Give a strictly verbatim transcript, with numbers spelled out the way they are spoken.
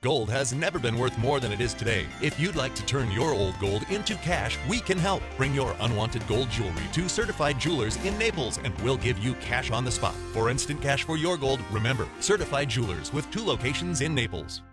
Gold has never been worth more than it is today. If you'd like to turn your old gold into cash, we can help. Bring your unwanted gold jewelry to Certified Jewelers in Naples, and we'll give you cash on the spot. For instant cash for your gold, remember, Certified Jewelers with two locations in Naples.